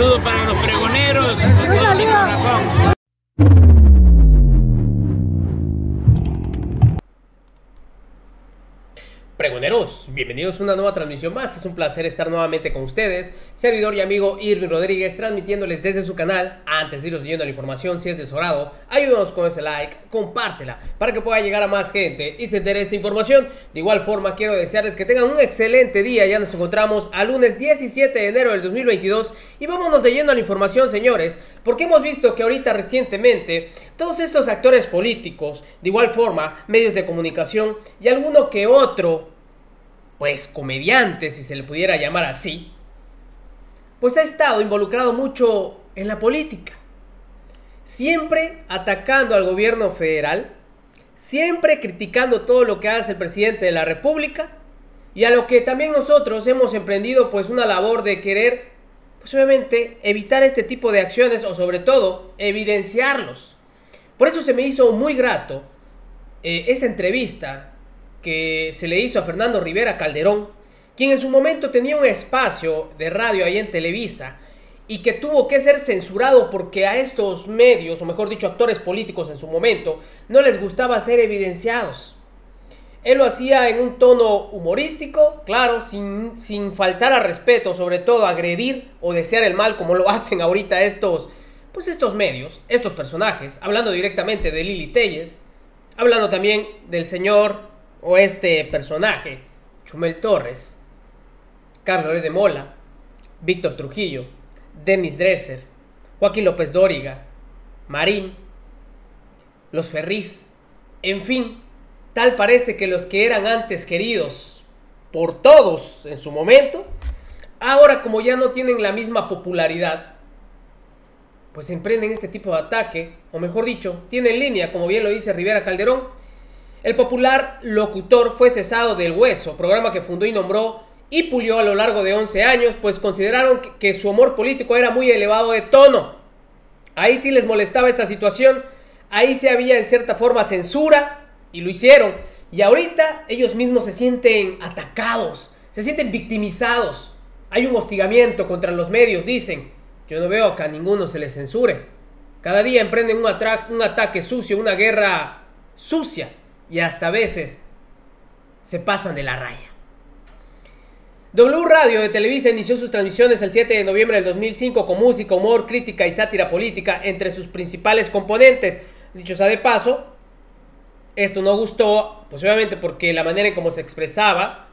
saludo para los pregoneros con todo mi corazón. Pregoneros, bienvenidos a una nueva transmisión más. Es un placer estar nuevamente con ustedes. Servidor y amigo Irving Rodríguez, transmitiéndoles desde su canal. Antes de iros leyendo la información, si es de su agrado, ayúdanos con ese like, compártela para que pueda llegar a más gente y se entere de esta información. De igual forma, quiero desearles que tengan un excelente día. Ya nos encontramos al lunes 17 de enero del 2022 y vámonos de lleno a la información, señores, porque hemos visto que ahorita recientemente todos estos actores políticos, de igual forma, medios de comunicación y alguno que otro, pues comediante, si se le pudiera llamar así, pues ha estado involucrado mucho en la política, siempre atacando al gobierno federal, siempre criticando todo lo que hace el presidente de la república, y a lo que también nosotros hemos emprendido pues una labor de querer, pues obviamente, evitar este tipo de acciones o sobre todo evidenciarlos. Por eso se me hizo muy grato esa entrevista que se le hizo a Fernando Rivera Calderón, quien en su momento tenía un espacio de radio ahí en Televisa y que tuvo que ser censurado porque a estos medios, o mejor dicho, actores políticos en su momento, no les gustaba ser evidenciados. Él lo hacía en un tono humorístico, claro, sin faltar a respeto, sobre todo agredir o desear el mal como lo hacen ahorita estos medios, estos personajes, hablando directamente de Lili Téllez, hablando también del señor o este personaje, Chumel Torres, Carlos de Mola, Víctor Trujillo, Denis Dresser, Joaquín López Dóriga, Marín, los Ferriz, en fin, tal parece que los que eran antes queridos por todos en su momento, ahora como ya no tienen la misma popularidad, pues emprenden este tipo de ataque, o mejor dicho, tienen línea, como bien lo dice Rivera Calderón. El popular locutor fue cesado del Hueso, programa que fundó y nombró y pulió a lo largo de 11 años, pues consideraron que su humor político era muy elevado de tono. Ahí sí les molestaba esta situación, ahí sí había en cierta forma censura, y lo hicieron. Y ahorita ellos mismos se sienten atacados, se sienten victimizados. Hay un hostigamiento contra los medios, dicen. Yo no veo que a ninguno se les censure. Cada día emprenden un ataque sucio, una guerra sucia. Y hasta a veces se pasan de la raya. W Radio de Televisa inició sus transmisiones el 7 de noviembre del 2005 con música, humor, crítica y sátira política entre sus principales componentes. Dicho sea de paso, esto no gustó, pues obviamente porque la manera en cómo se expresaba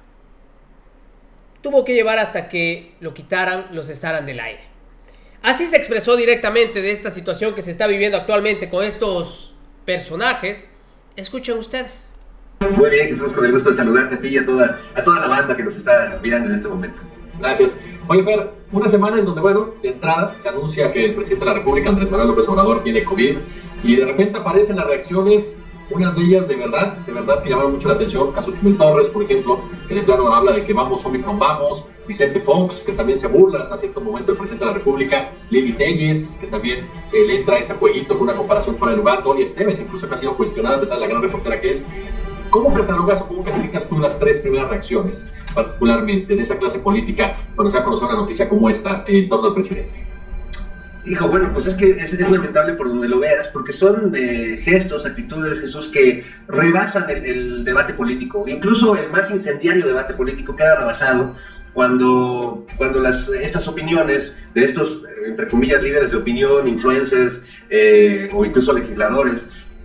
tuvo que llevar hasta que lo quitaran, lo cesaran del aire. Así se expresó directamente de esta situación que se está viviendo actualmente con estos personajes. Escuchen ustedes. Muy bien, Jesús, con el gusto de saludarte a ti y a toda la banda que nos está mirando en este momento. Gracias. Oye, Fer, una semana en donde, bueno, de entrada se anuncia que el presidente de la República, Andrés Manuel López Obrador, tiene COVID y de repente aparecen las reacciones, unas de ellas de verdad que llamaron mucho la atención. Caso Chumel Torres, por ejemplo, que de plano habla de que vamos, Omicron, vamos. Vicente Fox, que también se burla hasta cierto momento del presidente de la República. Lili Téllez, que también le entra a este jueguito con una comparación fuera de lugar. Dori Esteves, incluso que ha sido cuestionada a pesar de la gran reportera que es. ¿Cómo catalogas o cómo calificas tú las tres primeras reacciones, particularmente de esa clase política, cuando se ha conocido una noticia como esta en torno al presidente? Hijo, bueno, pues es que es lamentable por donde lo veas, porque son gestos, actitudes, Jesús, que rebasan el debate político. Incluso el más incendiario debate político queda rebasado cuando estas opiniones de estos, entre comillas, líderes de opinión, influencers o incluso legisladores,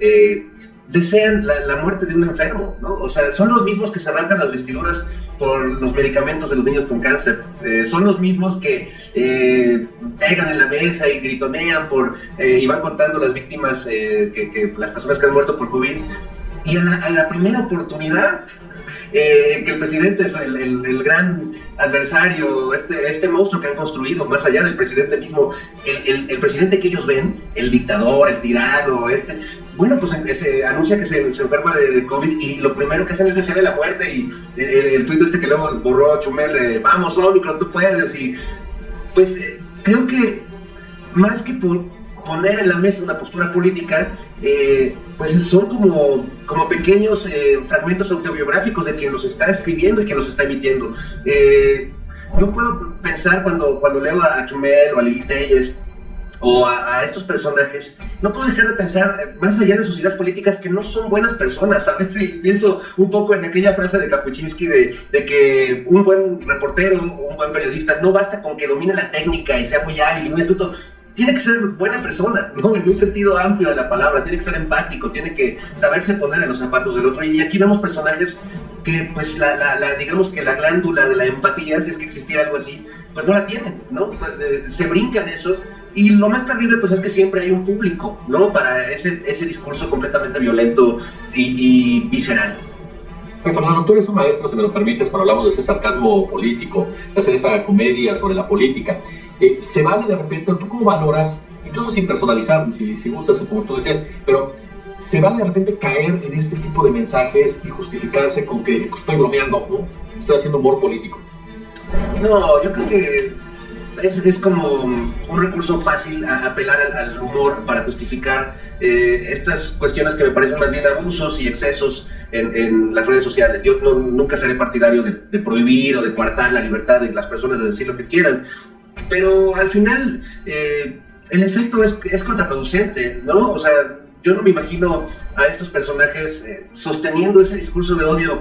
desean la muerte de un enfermo, ¿no? O sea, son los mismos que se arrancan las vestiduras por los medicamentos de los niños con cáncer, son los mismos que pegan en la mesa y gritonean y van contando las víctimas, que las personas que han muerto por COVID, y a la primera oportunidad que el presidente es el gran adversario, este monstruo que han construido, más allá del presidente mismo, el presidente que ellos ven, el dictador, el tirano, bueno, pues se anuncia que se enferma de COVID y lo primero que hacen es desearle la muerte, y el tuit que luego borró Chumel, vamos Omicron, tú puedes, y pues creo que más que poner en la mesa una postura política, pues son como pequeños fragmentos autobiográficos de quien los está escribiendo y quien los está emitiendo. No puedo pensar cuando leo a Chumel o a Lili Telles o a estos personajes, no puedo dejar de pensar, más allá de sus ideas políticas, que no son buenas personas, ¿sabes? Y pienso un poco en aquella frase de Kapuscinski de que un buen reportero, un buen periodista, no basta con que domine la técnica y sea muy hábil y muy astuto, tiene que ser buena persona, ¿no? En un sentido amplio de la palabra, tiene que ser empático, tiene que saberse poner en los zapatos del otro. Y aquí vemos personajes que, pues, digamos que la glándula de la empatía, si es que existiera algo así, pues no la tienen, ¿no? Se brincan eso. Y lo más terrible, pues, es que siempre hay un público, ¿no? Para ese discurso completamente violento y visceral. Oye, Fernando, tú eres un maestro, si me lo permites, cuando hablamos de ese sarcasmo político, de hacer esa comedia sobre la política. ¿Se vale de repente, tú cómo valoras, incluso sin personalizar, si gustas, como tú decías, pero se vale de repente caer en este tipo de mensajes y justificarse con que pues, estoy bromeando, ¿no? Estoy haciendo humor político? No, yo creo que es como un recurso fácil a apelar al humor para justificar estas cuestiones que me parecen más bien abusos y excesos en las redes sociales. Yo nunca seré partidario de prohibir o de coartar la libertad de las personas de decir lo que quieran, pero al final el efecto es contraproducente, ¿no? O sea, yo no me imagino a estos personajes sosteniendo ese discurso de odio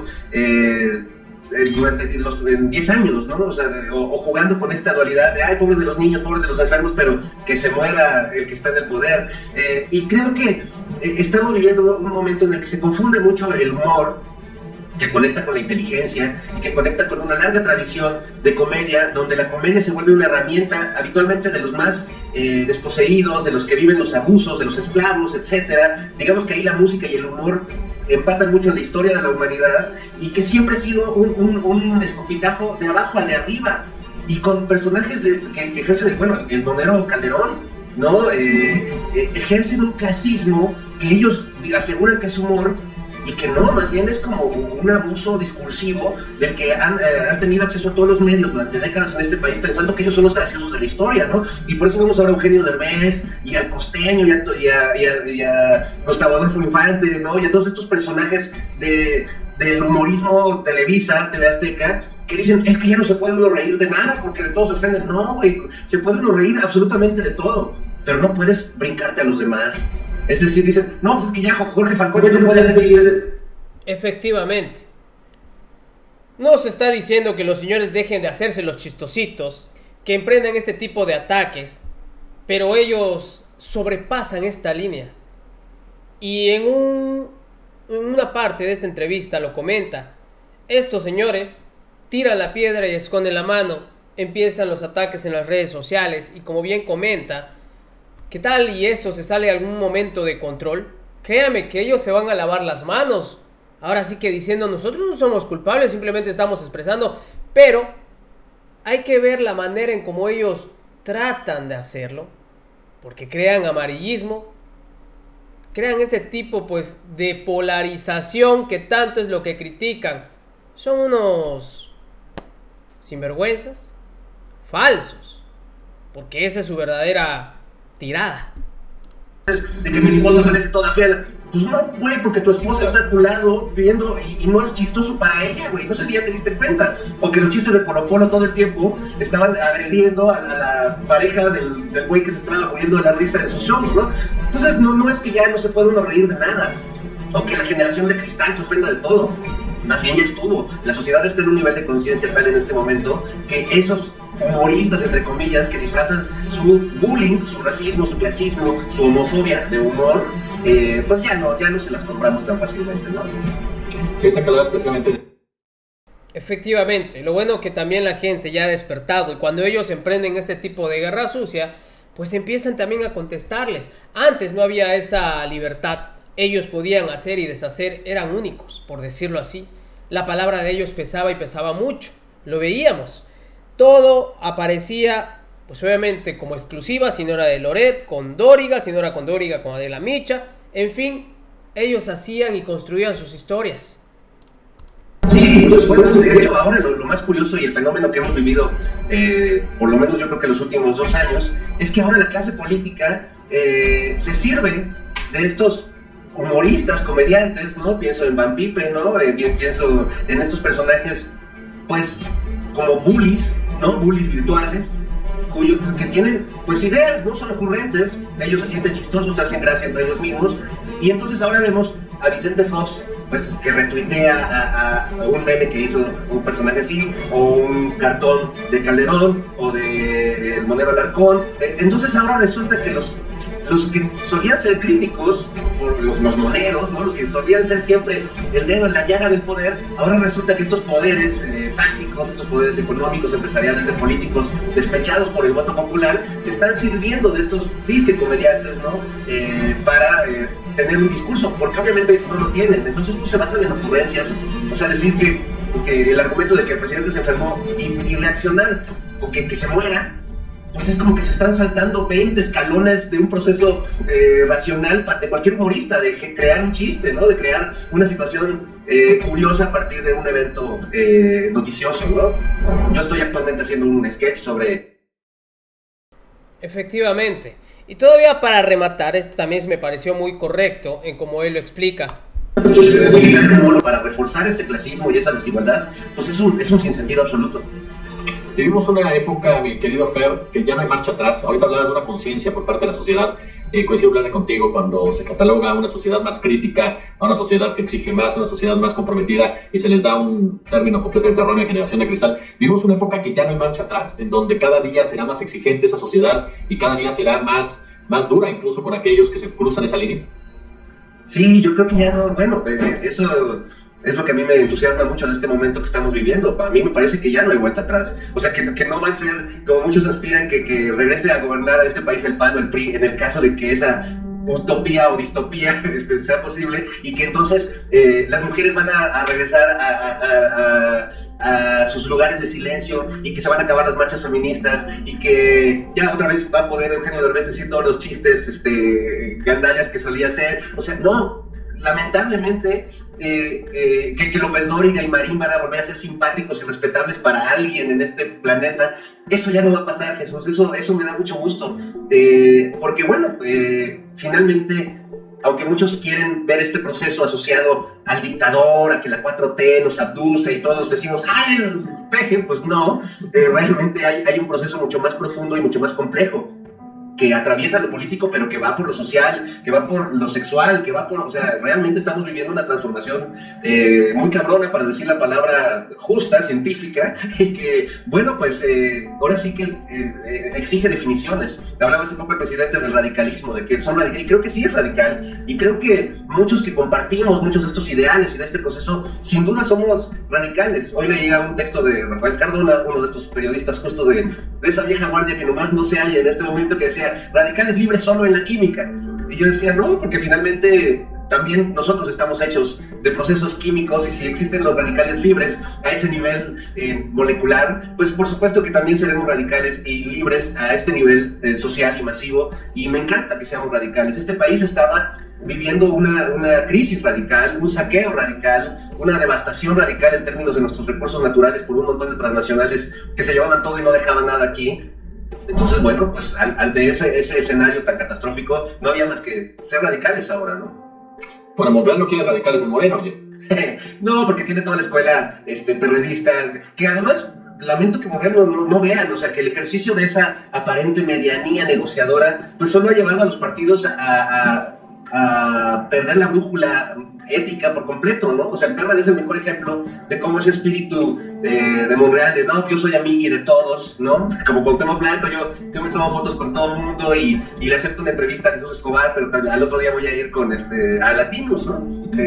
en 10 años, ¿no? O sea, o jugando con esta dualidad de, ay, pobres de los niños, pobres de los enfermos, pero que se muera el que está en el poder. Y creo que estamos viviendo un momento en el que se confunde mucho el humor, que conecta con la inteligencia y que conecta con una larga tradición de comedia, donde la comedia se vuelve una herramienta habitualmente de los más desposeídos, de los que viven los abusos, de los esclavos, etcétera. Digamos que ahí la música y el humor empatan mucho en la historia de la humanidad y que siempre ha sido un escopitajo de abajo al de arriba y con personajes que ejercen, bueno, el monero Calderón, ¿no? Ejercen un clasismo que ellos aseguran que es humor y que no, más bien es como un abuso discursivo del que han tenido acceso a todos los medios durante décadas en este país pensando que ellos son los graciosos de la historia, ¿no? Y por eso vemos ahora a Eugenio Derbez y al Costeño y a Gustavo Adolfo Infante, ¿no? Y a todos estos personajes del humorismo Televisa, TV Azteca, que dicen, es que ya no se puede uno reír de nada porque de todos se ofenden. No, güey, se puede uno reír absolutamente de todo, pero no puedes brincarte a los demás. Es decir, dicen, no, pues es que ya Jorge Falcón ya no puede hacer chistes. Efectivamente. No se está diciendo que los señores dejen de hacerse los chistositos, que emprendan este tipo de ataques, pero ellos sobrepasan esta línea. Y en una parte de esta entrevista lo comenta, estos señores tiran la piedra y esconden la mano, empiezan los ataques en las redes sociales y como bien comenta, ¿qué tal y esto se sale algún momento de control? Créame que ellos se van a lavar las manos. Ahora sí que diciendo, nosotros no somos culpables, simplemente estamos expresando. Pero hay que ver la manera en cómo ellos tratan de hacerlo. Porque crean amarillismo. Crean este tipo pues de polarización que tanto es lo que critican. Son unos sinvergüenzas falsos. Porque esa es su verdadera tirada. De que mi esposa parece toda fea. Pues no, güey, porque tu esposa está a tu lado viendo y no es chistoso para ella, güey. No sé si ya te diste cuenta. O que los chistes de Polo Polo todo el tiempo estaban agrediendo a la pareja del güey que se estaba muriendo de la risa de sus shows, ¿no? Entonces no es que ya no se puede uno reír de nada. O que la generación de cristal se ofenda de todo. Más bien ya estuvo. La sociedad está en un nivel de conciencia tal en este momento que esos humoristas, entre comillas, que disfrazan su bullying, su racismo, su clasismo, su homofobia de humor, pues ya no se las compramos tan fácilmente, ¿no? Ahorita que hablaba especialmente. Efectivamente, lo bueno que también la gente ya ha despertado y cuando ellos emprenden este tipo de guerra sucia, pues empiezan también a contestarles. Antes no había esa libertad. Ellos podían hacer y deshacer, eran únicos, por decirlo así. La palabra de ellos pesaba y pesaba mucho, lo veíamos. Todo aparecía, pues obviamente como exclusiva, si no era de Loret, con Dóriga, si no era con Dóriga, con Adela Micha. En fin, ellos hacían y construían sus historias. Sí, pues bueno, de hecho ahora lo más curioso y el fenómeno que hemos vivido, por lo menos yo creo que los últimos 2 años, es que ahora la clase política se sirve de estos humoristas, comediantes, ¿no? Pienso en Van Pipe, ¿no? Pienso en estos personajes, pues, como bullies, ¿no? Bullies virtuales, que tienen pues ideas, no son ocurrentes, ellos se sienten chistosos, hacen gracia entre ellos mismos, y entonces ahora vemos a Vicente Fox pues que retuitea a un meme que hizo un personaje así, o un cartón de Calderón, o de el Monero Alarcón. Entonces ahora resulta que los que solían ser críticos, por los moneros, ¿no? Los que solían ser siempre el dedo en la llaga del poder, ahora resulta que estos poderes fácticos, estos poderes económicos, empresariales, de políticos despechados por el voto popular, se están sirviendo de estos disque comediantes, ¿no? Para tener un discurso, porque obviamente no lo tienen. Entonces pues se basan en ocurrencias, o sea, decir que el argumento de que el presidente se enfermó y reaccionar, o que se muera, pues es como que se están saltando 20 escalones de un proceso racional de cualquier humorista, de crear un chiste, ¿no? De crear una situación curiosa a partir de un evento noticioso, ¿no? Yo estoy actualmente haciendo un sketch sobre... Efectivamente. Y todavía para rematar, esto también me pareció muy correcto en cómo él lo explica. Utilizar el humor para reforzar ese clasismo y esa desigualdad, pues es un sinsentido absoluto. Vivimos una época, mi querido Fer, que ya no hay marcha atrás. Ahorita hablabas de una conciencia por parte de la sociedad. Coincido hablar contigo cuando se cataloga a una sociedad más crítica, a una sociedad que exige más, a una sociedad más comprometida, y se les da un término completamente erróneo de generación de cristal. Vivimos una época que ya no hay marcha atrás, en donde cada día será más exigente esa sociedad y cada día será más dura, incluso con aquellos que se cruzan esa línea. Sí, yo creo que ya no, bueno, eso es lo que a mí me entusiasma mucho en este momento que estamos viviendo. A mí me parece que ya no hay vuelta atrás. O sea, que no va a ser, como muchos aspiran, que regrese a gobernar a este país el PAN o el PRI, en el caso de que esa utopía o distopía sea posible, y que entonces las mujeres van a regresar a sus lugares de silencio, y que se van a acabar las marchas feministas, y que ya otra vez va a poder Eugenio Derbez decir todos los chistes gandallas que solía hacer. O sea, no, lamentablemente que López Dóriga y Marín van a volver a ser simpáticos y respetables para alguien en este planeta. Eso ya no va a pasar, Jesús. Eso me da mucho gusto, porque bueno, finalmente, aunque muchos quieren ver este proceso asociado al dictador, a que la 4T nos abduce y todos decimos ¡ay, el peje! Pues no, realmente hay un proceso mucho más profundo y mucho más complejo, que atraviesa lo político, pero que va por lo social, que va por lo sexual, que va por... O sea, realmente estamos viviendo una transformación muy cabrona, para decir la palabra justa, científica, y que, bueno, pues ahora sí que exige definiciones. Hablaba hace poco el presidente del radicalismo, de que son radicales, y creo que sí es radical, y creo que muchos que compartimos muchos de estos ideales y de este proceso, sin duda somos radicales. Hoy leía un texto de Rafael Cardona, uno de estos periodistas justo de esa vieja guardia que nomás no se halla en este momento, que decía radicales libres solo en la química. Y yo decía, no, porque finalmente también nosotros estamos hechos de procesos químicos, y si existen los radicales libres a ese nivel molecular, pues por supuesto que también seremos radicales y libres a este nivel social y masivo, y me encanta que seamos radicales. Este país estaba viviendo una crisis radical, un saqueo radical, una devastación radical en términos de nuestros recursos naturales por un montón de transnacionales que se llevaban todo y no dejaban nada aquí. Entonces, bueno, pues ante ese escenario tan catastrófico, no había más que ser radicales ahora, ¿no? Bueno, Monreal no quiere radicales en Moreno, oye. No, porque tiene toda la escuela perredista, que además lamento que Monreal no vean, o sea, que el ejercicio de esa aparente medianía negociadora, pues solo ha llevado a los partidos a perder la brújula ética por completo, ¿no? O sea, el PRD es el mejor ejemplo de cómo ese espíritu de Monreal, de no, yo soy amigui de todos, ¿no? Como Cuauhtémoc Blanco, yo me tomo fotos con todo el mundo y le acepto una entrevista a Jesús Escobar, pero al otro día voy a ir con a Latinos, ¿no?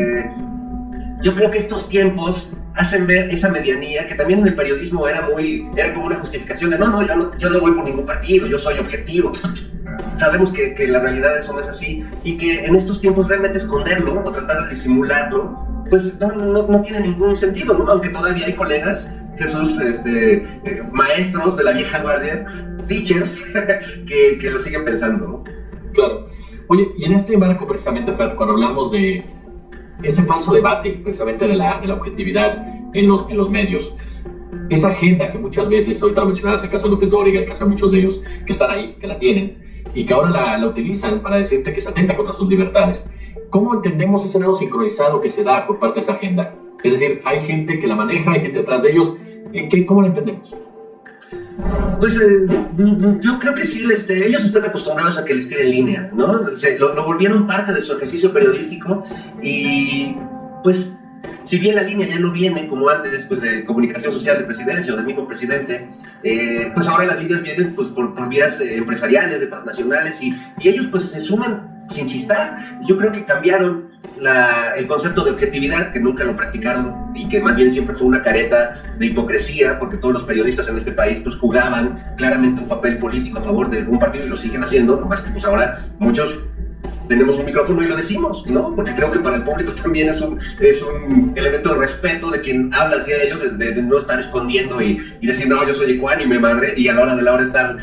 Yo creo que estos tiempos hacen ver esa medianía, que también en el periodismo era como una justificación de yo no voy por ningún partido, yo soy objetivo. Sabemos que la realidad eso no es así, y que en estos tiempos realmente esconderlo o tratar de disimularlo, pues no tiene ningún sentido, ¿no? Aunque todavía hay colegas, Jesús, maestros de la vieja guardia, teachers, que lo siguen pensando, ¿no? Claro. Oye, y en este marco precisamente, Fer, cuando hablamos de ese falso debate precisamente de la objetividad en los medios, esa agenda que muchas veces, ahorita lo mencionabas, el caso de López Dóriga, el caso de muchos de ellos que están ahí, que la tienen, y que ahora la utilizan para decirte que se atenta contra sus libertades. ¿Cómo entendemos ese nuevo sincronizado que se da por parte de esa agenda? Es decir, hay gente que la maneja, hay gente detrás de ellos. ¿Cómo la entendemos? Pues yo creo que sí, ellos están acostumbrados a que les quede en línea, ¿no? Lo volvieron parte de su ejercicio periodístico y pues si bien la línea ya no viene como antes pues, de comunicación social de presidencia o del mismo presidente, pues ahora las líneas vienen pues, por vías empresariales, de transnacionales y ellos pues se suman sin chistar. Yo creo que cambiaron el concepto de objetividad, que nunca lo practicaron y que más bien siempre fue una careta de hipocresía, porque todos los periodistas en este país pues jugaban claramente un papel político a favor de un partido y lo siguen haciendo, nomás que pues ahora muchos tenemos un micrófono y lo decimos, ¿no? Porque creo que para el público también es un elemento de respeto de quien habla hacia ellos, de no estar escondiendo y decir, no, yo soy ecuánime, madre, y a la hora de la hora estar,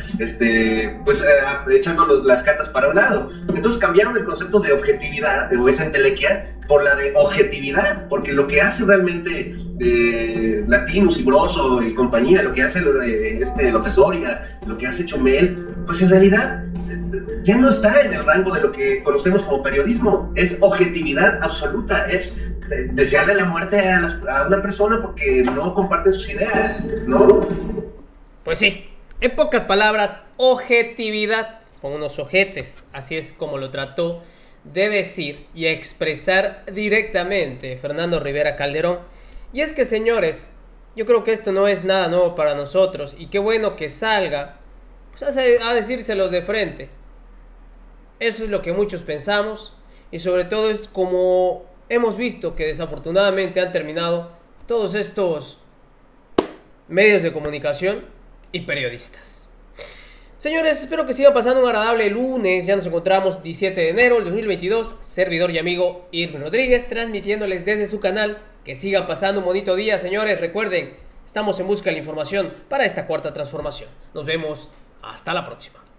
echando las cartas para un lado. Entonces cambiaron el concepto de objetividad, o esa entelequia, por la de objetividad, porque lo que hace realmente Latinus y Broso y compañía, lo que hace López Oria, lo que hace Chumel, pues en realidad ya no está en el rango de lo que conocemos como periodismo. Es objetividad absoluta, es desearle la muerte a una persona porque no comparten sus ideas, ¿no? Pues sí, en pocas palabras, objetividad, con unos ojetes, así es como lo trató de decir y expresar directamente Fernando Rivera Calderón. Y es que, señores, yo creo que esto no es nada nuevo para nosotros y qué bueno que salga pues, a decírselos de frente. Eso es lo que muchos pensamos y sobre todo es como hemos visto que desafortunadamente han terminado todos estos medios de comunicación y periodistas. Señores, espero que sigan pasando un agradable lunes. Ya nos encontramos 17 de enero del 2022. Servidor y amigo Irving Rodríguez transmitiéndoles desde su canal. Que sigan pasando un bonito día, señores. Recuerden, estamos en busca de la información para esta cuarta transformación. Nos vemos hasta la próxima.